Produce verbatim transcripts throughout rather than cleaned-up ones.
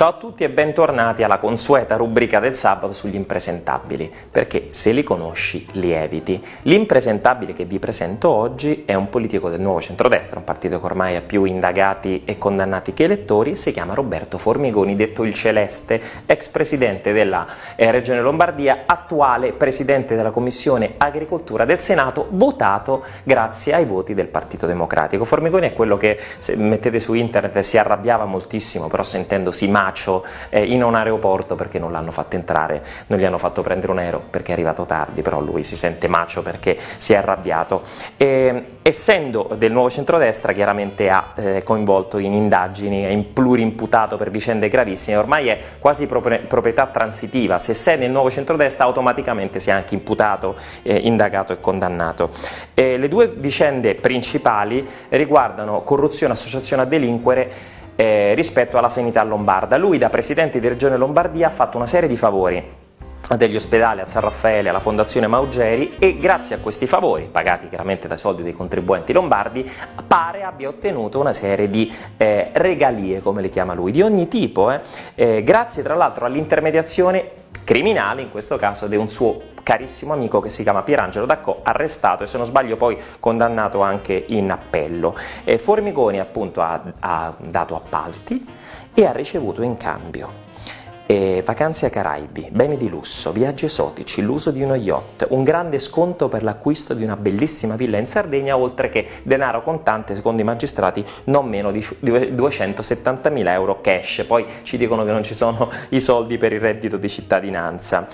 Ciao a tutti e bentornati alla consueta rubrica del sabato sugli impresentabili, perché se li conosci li eviti. L'impresentabile che vi presento oggi è un politico del Nuovo Centrodestra, un partito che ormai ha più indagati e condannati che elettori, si chiama Roberto Formigoni, detto il Celeste, ex presidente della eh, Regione Lombardia, attuale presidente della Commissione Agricoltura del Senato, votato grazie ai voti del Partito Democratico. Formigoni è quello che, se mettete su internet, si arrabbiava moltissimo, però sentendosi macio eh, in un aeroporto perché non l'hanno fatto entrare, non gli hanno fatto prendere un aereo perché è arrivato tardi, però lui si sente macio perché si è arrabbiato. E, essendo del Nuovo Centrodestra, chiaramente ha eh, coinvolto in indagini, è in plurimputato per vicende gravissime, ormai è quasi proprietà transitiva: se sei nel Nuovo Centrodestra automaticamente sei anche imputato, eh, indagato e condannato. E le due vicende principali riguardano corruzione, associazione a delinquere Eh, rispetto alla sanità lombarda. Lui, da presidente di Regione Lombardia, ha fatto una serie di favori degli ospedali a San Raffaele, alla Fondazione Maugeri, e grazie a questi favori, pagati chiaramente dai soldi dei contribuenti lombardi, pare abbia ottenuto una serie di eh, regalie, come le chiama lui, di ogni tipo, eh. Eh, grazie tra l'altro all'intermediazione criminale, in questo caso, di un suo carissimo amico che si chiama Pierangelo Daccò, arrestato e, se non sbaglio, poi condannato anche in appello. E Formigoni appunto ha, ha dato appalti e ha ricevuto in cambio Eh, vacanze ai Caraibi, beni di lusso, viaggi esotici, l'uso di uno yacht, un grande sconto per l'acquisto di una bellissima villa in Sardegna, oltre che denaro contante, secondo i magistrati, non meno di duecentosettantamila euro cash. Poi ci dicono che non ci sono i soldi per il reddito di cittadinanza.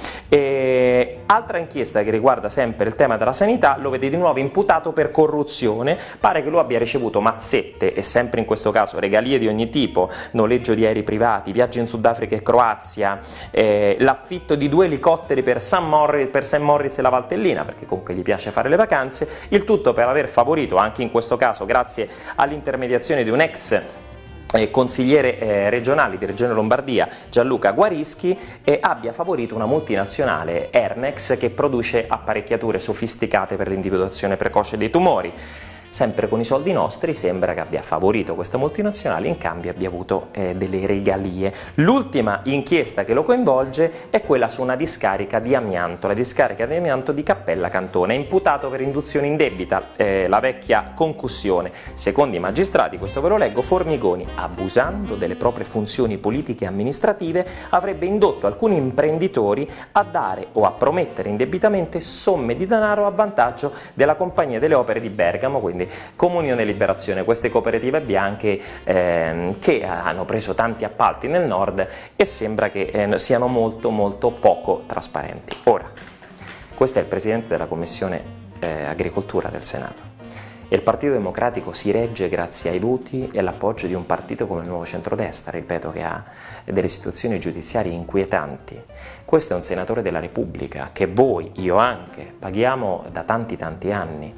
E altra inchiesta che riguarda sempre il tema della sanità lo vede di nuovo imputato per corruzione. Pare che lui abbia ricevuto mazzette, e sempre in questo caso regalie di ogni tipo: noleggio di aerei privati, viaggi in Sudafrica e Croazia, Eh, l'affitto di due elicotteri per San Morris, per Saint Morris e la Valtellina, perché comunque gli piace fare le vacanze, il tutto per aver favorito, anche in questo caso grazie all'intermediazione di un ex Eh, consigliere eh, regionale di Regione Lombardia, Gianluca Guarischi, e abbia favorito una multinazionale, Ernex, che produce apparecchiature sofisticate per l'individuazione precoce dei tumori. Sempre con i soldi nostri sembra che abbia favorito questa multinazionale, in cambio abbia avuto eh, delle regalie. L'ultima inchiesta che lo coinvolge è quella su una discarica di amianto, la discarica di amianto di Cappella Cantone. È imputato per induzione indebita, eh, la vecchia concussione. Secondo i magistrati, questo ve lo leggo, Formigoni, abusando delle proprie funzioni politiche e amministrative, avrebbe indotto alcuni imprenditori a dare o a promettere indebitamente somme di denaro a vantaggio della Compagnia delle Opere di Bergamo, quindi Comunione e Liberazione, queste cooperative bianche ehm, che hanno preso tanti appalti nel nord e sembra che eh, siano molto molto poco trasparenti. Ora, questo è il presidente della Commissione eh, Agricoltura del Senato, e il Partito Democratico si regge grazie ai voti e all'appoggio di un partito come il Nuovo Centrodestra, ripeto, che ha delle situazioni giudiziarie inquietanti. Questo è un senatore della Repubblica che voi, io anche, paghiamo da tanti tanti anni.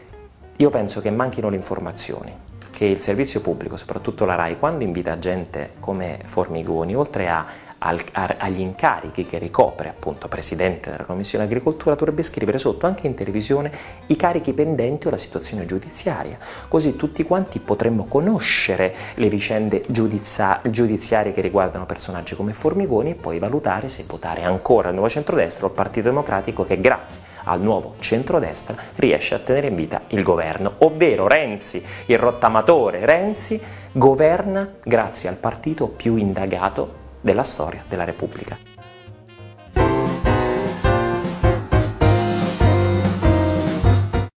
Io penso che manchino le informazioni, che il servizio pubblico, soprattutto la RAI, quando invita gente come Formigoni, oltre a, al, a, agli incarichi che ricopre, appunto Presidente della Commissione Agricoltura, dovrebbe scrivere sotto anche in televisione i carichi pendenti o la situazione giudiziaria, così tutti quanti potremmo conoscere le vicende giudizia, giudiziarie che riguardano personaggi come Formigoni, e poi valutare se votare ancora il Nuovo Centrodestra o il Partito Democratico, che grazie al Nuovo Centrodestra riesce a tenere in vita il governo, ovvero Renzi, il rottamatore Renzi, governa grazie al partito più indagato della storia della Repubblica.